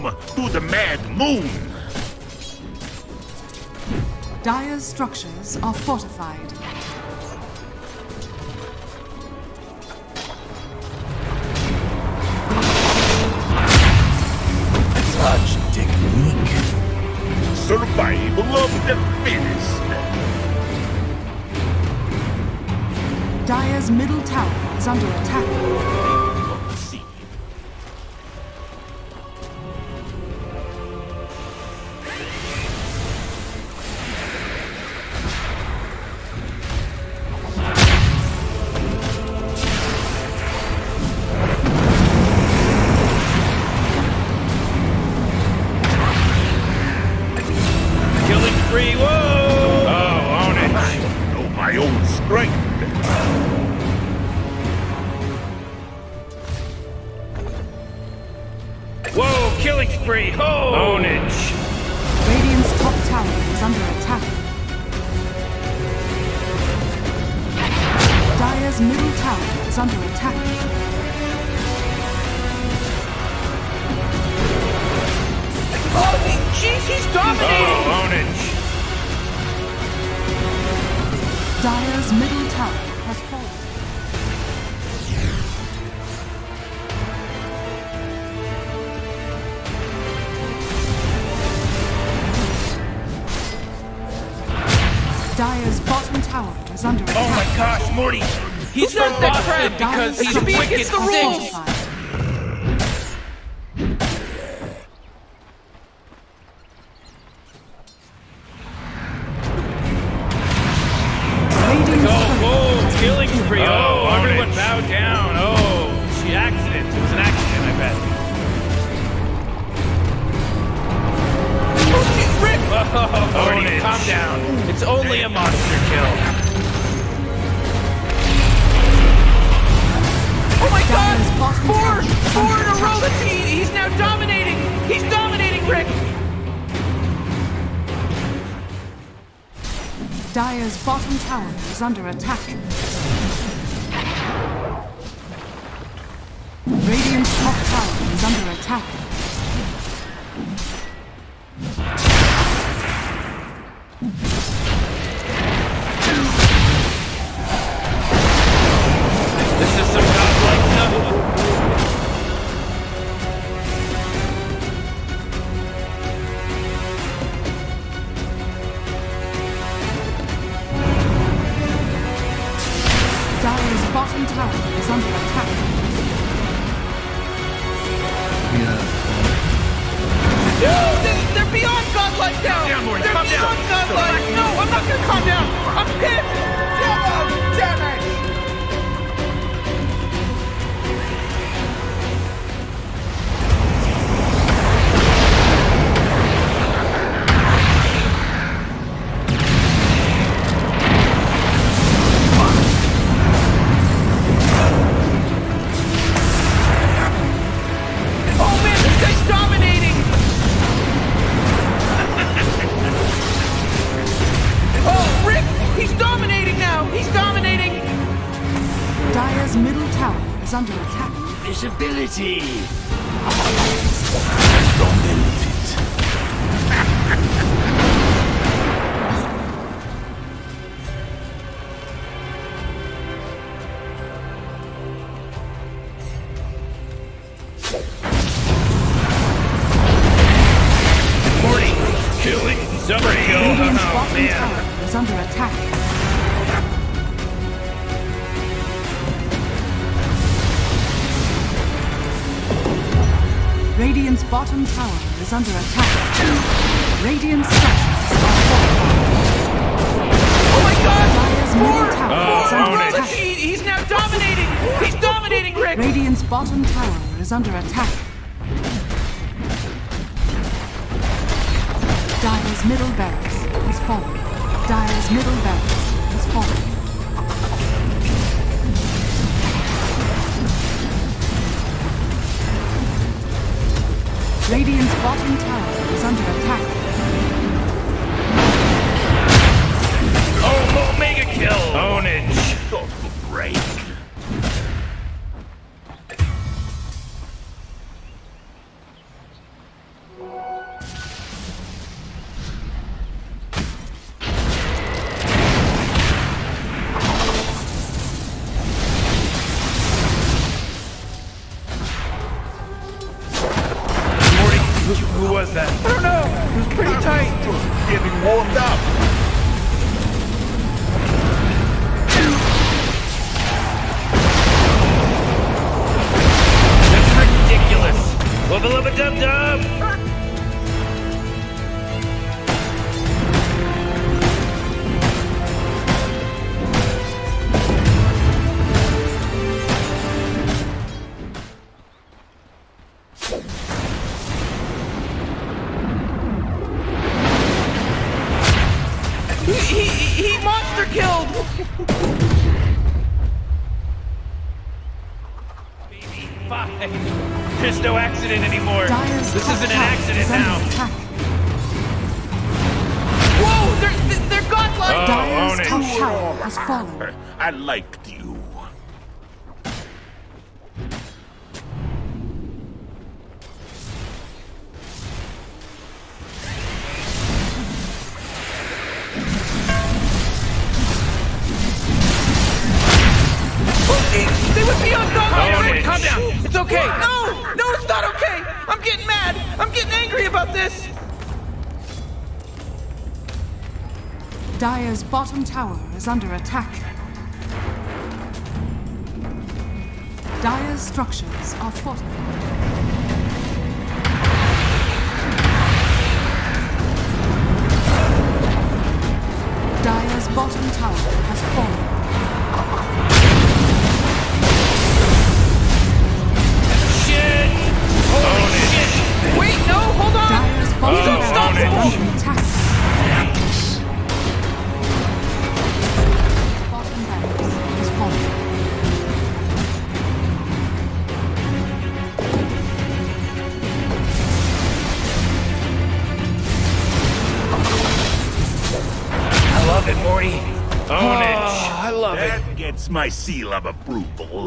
Come to the Mad Moon! Dire's structures are fortified. Such technique. Survival of the fittest. Dire's middle tower is under attack. Let's see. Killing spree, whoa! Oh, own it. I know my own strength. Whoa, killing spree, ho! Ownage. Radiant's top tower is under attack. Dire's middle tower is under attack. Oh, jeez, he's dominating! Oh, ownage. Dire's middle tower has fallen. Dire's bottom tower is under attack. Oh my gosh, Morty! He's so busted because he's Dire's wicked structures are sick! fortified. Radiant's Oh, turret whoa, has killing been spree. killed. Oh, everyone bow down. Oh, she accident. It was an accident, I bet. Oh, she's ripped. Oh, Morty, calm down. It's only a monster kill. Oh my Dire's bottom God! tower is Four under in a row. attack. He's now dominating. He's dominating, Rick. Dire's bottom tower is under attack. Radiant's top tower is under attack. This is some godlike stuff. Dire's bottom tower is under attack. No, they're beyond godlike now. down, Morty, They're calm down. beyond godlike. No, I'm not gonna calm down. I'm pissed. Damn it. Oh man, this guy's dominating! Oh, Rick! He's dominating now! He's dominating! Dire's middle tower is under attack. Visibility! Morty! Killing somebody! Radiant's Oh bottom man! tower is under attack. Radiant's bottom tower is under attack. Radiant's structures are fortified. Oh my god! Dire's middle tower is Oh, under own it. attack. He's now dominating! He's dominating, Rick! Radiant's bottom tower is under attack. Dire's middle barracks has fallen. Dire's middle barracks has fallen. Radiant's bottom tower is under attack. Oh, Omega kill! Ownage! Thought for break. Who was that? I don't know. It was pretty tight. Just getting warmed up. Ridiculous. Wubba lubba dub dub. He monster killed. Baby, 5. There's no accident anymore. Dyer's This top isn't an tower accident is under now. attack. Whoa, they're godlike. Dyer's own it. top tower has fallen. I liked you. They would be on Own Calm it. down. It's okay. No, it's not okay. I'm getting mad. I'm getting angry about this. Dyer's bottom tower is under attack. Dyer's structures are fortified. Dyer's bottom tower has fallen. Shit. Holy shit. Wait, no, hold on. Dyer's bottom He's tower is unstoppable. under attack. Bottom barracks has fallen. I love it, Morty. Own it. I love it. That gets my seal of approval.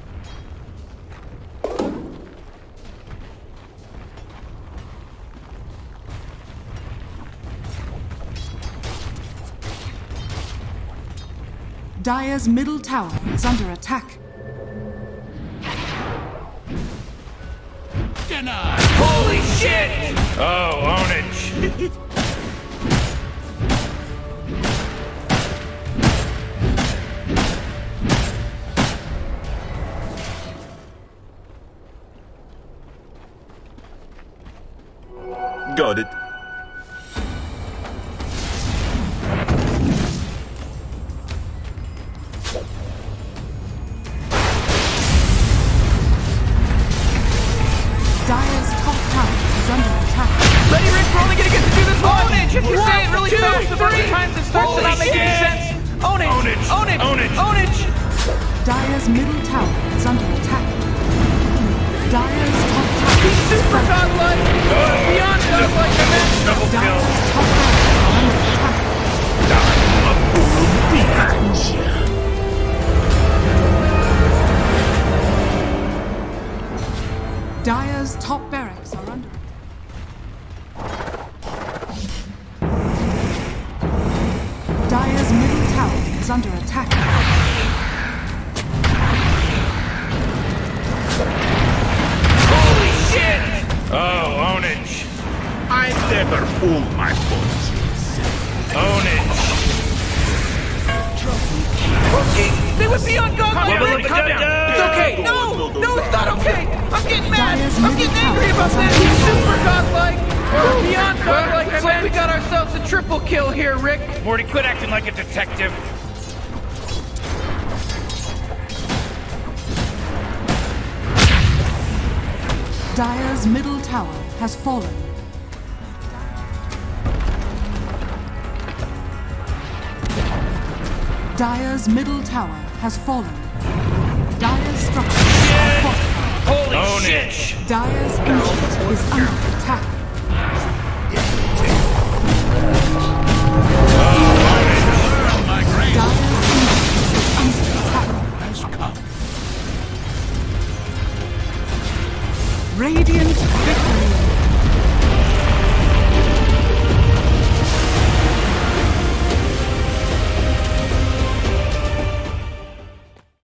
Dyer's middle tower is under attack. Holy shit. Oh, own it. Got it. Dyer's top tower is under attack. Ready, Rick? We're only gonna get to do this once. If you say it really fast, the first times it starts to not make any sense. Own it. Own it. Own it. Own it. Own it. Dyer's middle tower is under attack. Dyer's top tower He's super godlike. Beyond godlike, I meant. Double kill. Dyer's top tower is under attack. I'm a fool behind you. Dyer's top barracks are under Dyer's middle tower is under attack. Holy shit. Oh, own it. I never fool my fortunes. Own it. Okay, they would be on godlike. Calm down, Calm down. down. It's okay. No, No, it's not okay. I'm getting mad. Dyer's I'm middle getting tower angry about is this. under He's attack. super godlike. Or beyond godlike. Looks like we got ourselves a triple kill here, Rick. Morty, quit acting like a detective. Dyer's middle tower has fallen. Dyer's middle tower has fallen. Dyer's structures are fortified. Holy Own shit. it. Dyer's ancient is under attack. Dyer's ancient is under attack. Radiant victory.